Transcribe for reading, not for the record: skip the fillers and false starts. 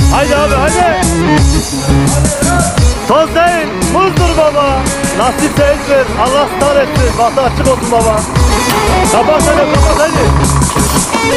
Haydi abi haydi. Toz değil, muzdur baba. Nasip değildir, Allah star etsin. Bahtı açık olsun baba. Kapat hele, kapat hadi.